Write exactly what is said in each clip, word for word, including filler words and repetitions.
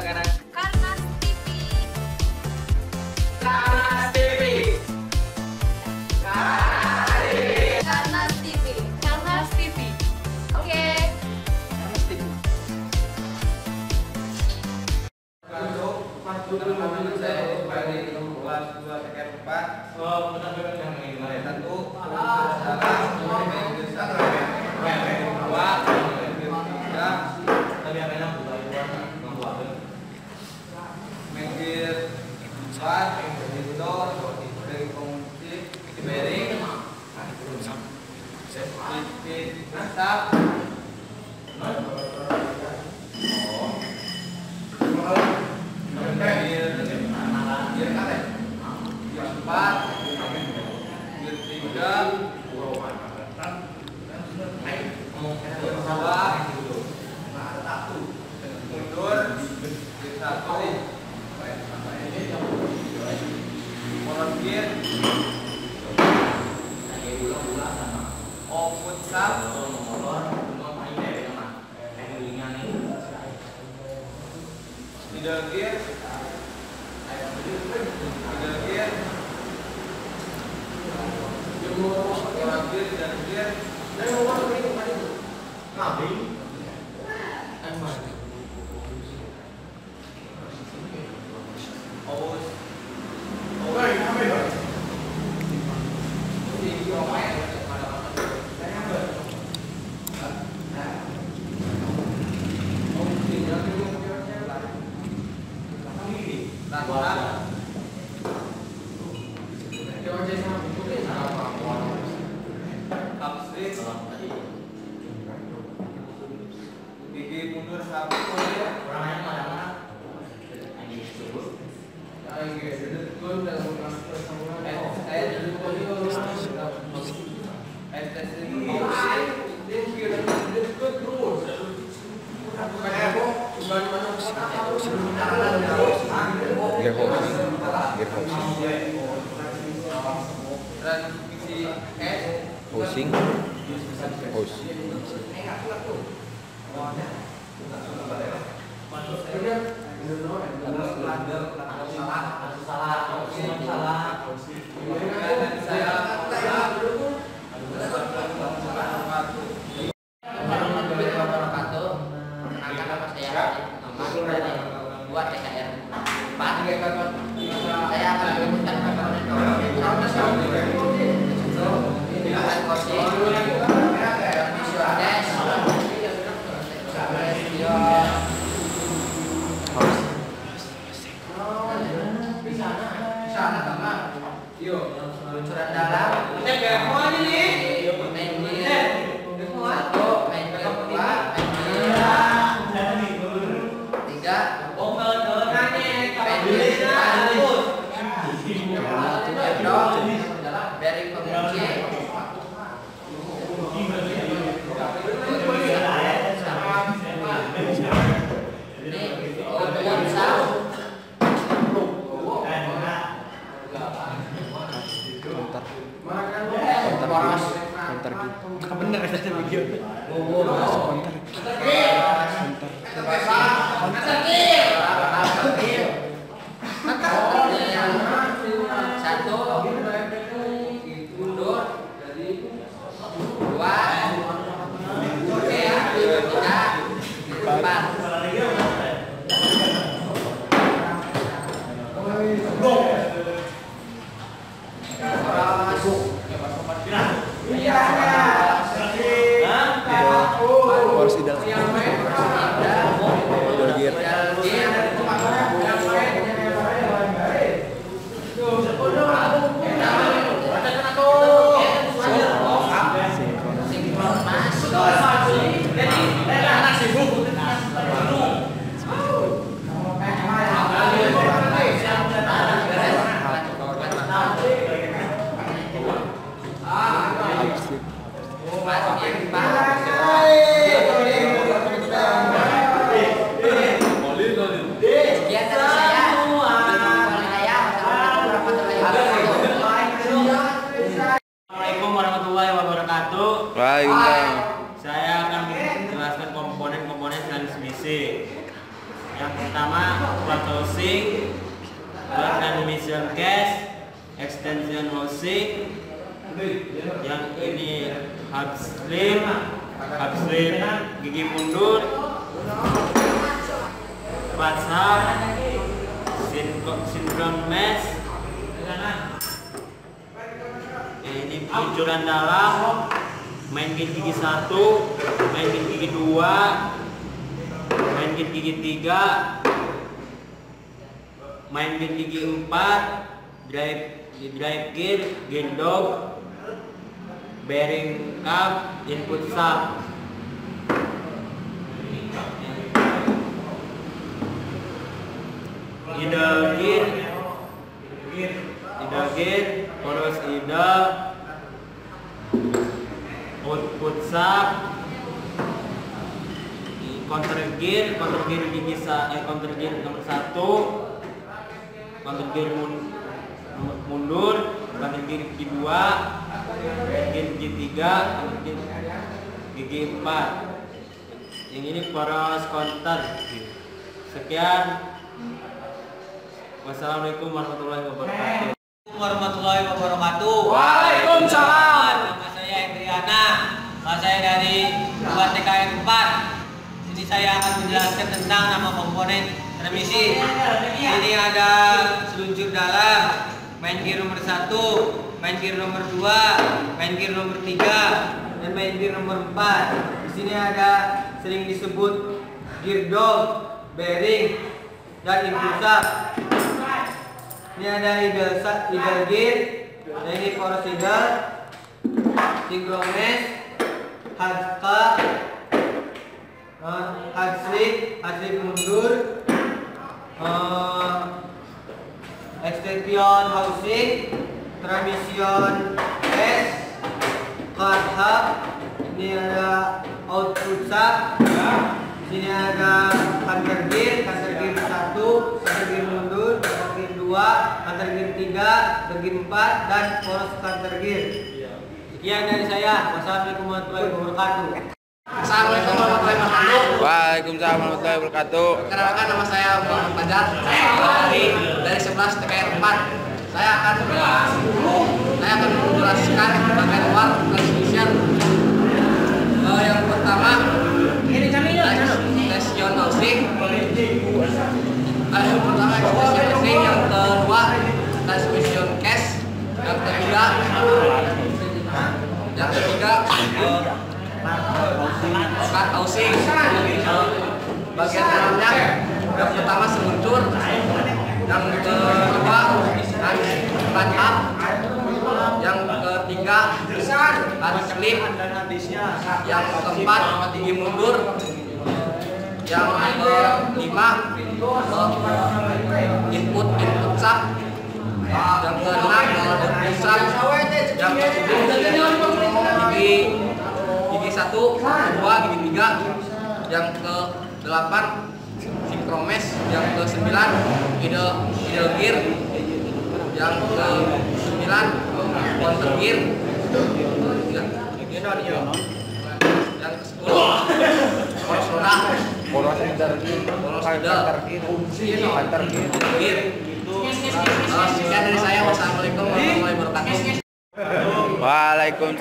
sekarang. Karnas T V. Karnas T V. Karnas T V. Karnas T V. Oke. Karnas T V. Masuk, masuk dulu mobil saya sebagai kelas dua sekian empat. Oh, benar-benar yang ini. Satu, salah, meja salah, dua, tiga, Tapi apa yang buat membuat meja empat, monitor, dari fungsi, bearing, titik asap, empat, tiga, dua, mundur, satu, motor gear, output sub, middle gear, middle gear, motor gear dan gear, aus, gigi mundur satu, transmisi S, Housing, host. Buat T K R empat. Saya akan merumuskan luncuran dalam bearing pengunci, ini output sub, poros, Konter gitu. bener ada video. Konter. Konter. konter, Yang pertama clutch housing, transmission case, extension housing. Yang ini hub slip, hub slip gigi mundur, clutch hub, synchron mesh. Ini pancuran dalam, main gate gigi satu, main gate gigi dua, main gate gigi tiga, main gate gigi empat, drive drive gear, gear dog, bearing cap, input sub. Idle gear, idle gear, terus idle, output sub, counter gear, counter gear gigi sa, eh, counter gear nomor satu, counter gear mun, mundur, counter gear gigi dua, gear gigi tiga, counter gear gigi empat. Yang ini poros counter. Sekian. Wassalamualaikum warahmatullahi wabarakatuh. Warahmatullahi wabarakatuh. Waalaikumsalam. Nama saya Endriana. Nama saya dari dua T K M empat. Jadi saya akan menjelaskan tentang nama komponen transmisi. Ini ada seluncur dalam, main gear nomor satu, main gear nomor dua, main gear nomor tiga, dan main gear nomor empat. Di sini ada sering disebut gear dog, bearing, dan input sub. Ini ada idle, idle gear, nah ini poros idle, synchron mesh, hard cut, uh, hard slip, hard slip mundur, uh, extension housing, transmission S, card hub, ini ada output sub, di sini ada counter gear, counter gear satu, counter gear mundur, counter gear dua, counter gear tiga, counter gear empat, dan poros counter gear. Sekian dari saya. Wassalamualaikum warahmatullahi wabarakatuh. Assalamualaikum warahmatullahi wabarakatuh. Waalaikumsalam warahmatullahi wabarakatuh. Perkenalkan, nama saya Muhammad Fajar dari dari sebelas T K R empat. Saya akan saya akan menjelaskan bagian luar transmission. Uh, yang pertama, extension housing. Uh, yang pertama extension housing, yang kedua transmission case, yang ketiga yang ketiga cut housing. Uh, bagian dalamnya yang pertama seluncur, yang kedua cut up, yang ketiga cut slip, yang keempat gigi mundur, yang kelima input input sub, yang keenam output sub, yang ketujuh gigi gigi satu, dua, gigi tiga, yang ke delapan synchron mesh, yang ke sembilan idle idle gear, yang ke sembilan counter gear, yang ke sepuluh poros roda, Poros counter gear, poros counter idle, gear, gear. Uh, sekian dari saya. Wassalamualaikum warahmatullahi wabarakatuh. Waalaikumsalam.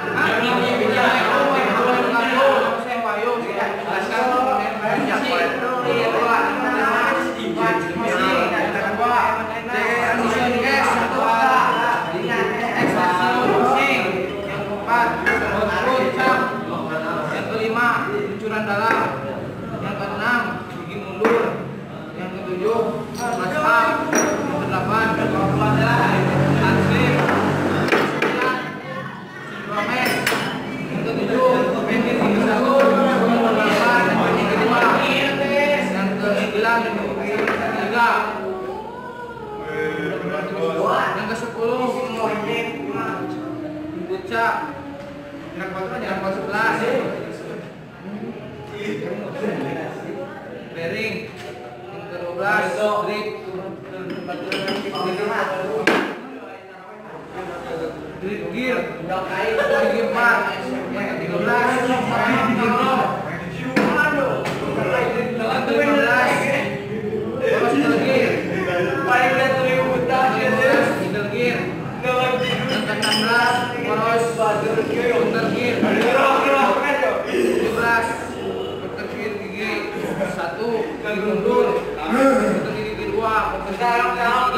Yang kelima luncuran dalam, yang keenam gigi mundur, yang ketujuh clutch up, yang kedelapan hard slip, synchron mesh, yang ketujuh main gear gigi satu, yang kedelapan gigi kedua, yang kesembilan gigi tiga, yang kesepuluh input sub, yang ke sebelas bearing, yang ke dua belas grip, grip gear, gigi empat, yang ke tiga belas gear dog, yang ke lima belas enam belas poros counter gear. tujuh belas counter gear gigi satu, gigi mundur. Counter gigi dua, counter gigi